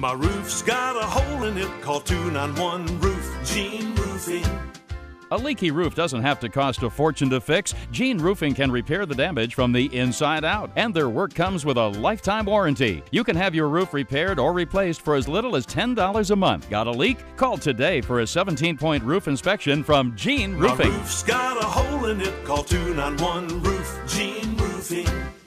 My roof's got a hole in it, call 291-ROOF, Gean Roofing. A leaky roof doesn't have to cost a fortune to fix. Gean Roofing can repair the damage from the inside out, and their work comes with a lifetime warranty. You can have your roof repaired or replaced for as little as $10 a month. Got a leak? Call today for a 17-point roof inspection from Gean Roofing. My roof's got a hole in it, call 291-ROOF, Gean Roofing.